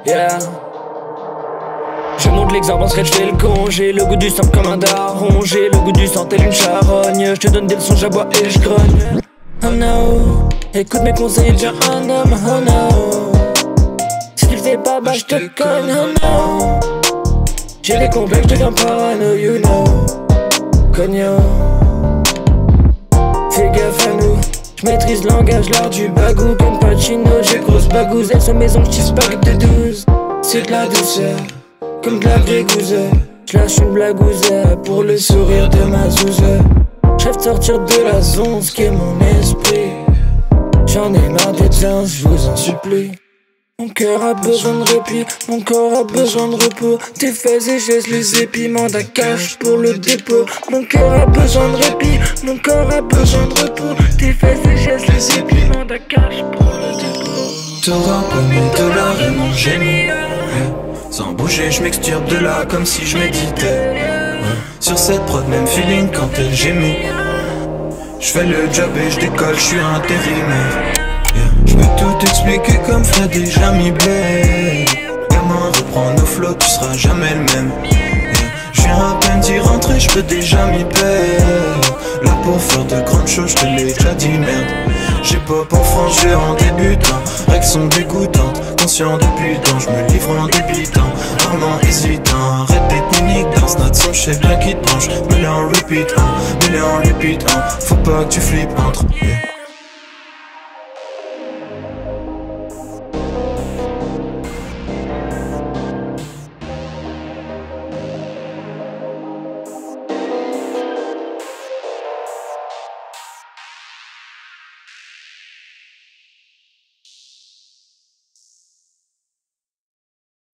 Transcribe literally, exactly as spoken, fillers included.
Yeah. Je monte l'exemple en sketch, j'fais le con. J'ai le goût du sang comme un daron. J'ai le goût du sang tel une charogne. Je te donne des leçons, j'aboie et je grogne. Oh no, écoute mes conseils, deviens un homme. Oh no, si tu le fais pas, bah je te cogne. Oh no, j'ai des complexes, je deviens parano, you know. Cogno, fais gaffe à nous. J'maîtrise le langage, l'art du bagou. Comme Pacino, j'ai grosse bagouze. Elle se maison, j'tisse pack de douze. C'est de la douceur, comme de la vraie gouze. J'lâche une blagouze pour le sourire de ma zouze. J'rêve de sortir de la zone, ce qui est mon esprit. J'en ai marre d'être zinz, j'vous en supplie. Mon cœur a besoin de répit, mon corps a besoin de repos. Tes fesses et gestes, les épis, mandat cash pour le dépôt. Mon cœur a besoin de répit, mon corps a besoin de repos. Tes fesses et gestes, les épis, mandat cash pour le dépôt. T'auras pas mes dollars et mon génie, yeah. Sans bouger, j'm'extirpe de là comme si j'méditais, yeah. Sur cette prod, même feeling quand elle gémit. J'fais le job et j'décolle, j'suis intérimé, yeah. J'peux tout expliquer comme Fred et Jamie Blake. Gamin, reprends nos flots, tu seras jamais le même, yeah. J'viens à peine d'y rentrer, j'peux déjà m'y perdre. Là pour faire de grandes choses, j'te l'ai déjà dit, merde. J'ai pas pour franchir en débutant. Règles sont dégoûtantes, conscient depuis le temps. J'me livre en débitant, rarement hésitant. Arrête d'être unique dans ce notre son, j'sais bien qui te branche. Mets-les en repeat, hein, mets-les en repeat, hein. Faut pas que tu flippes entre, yeah.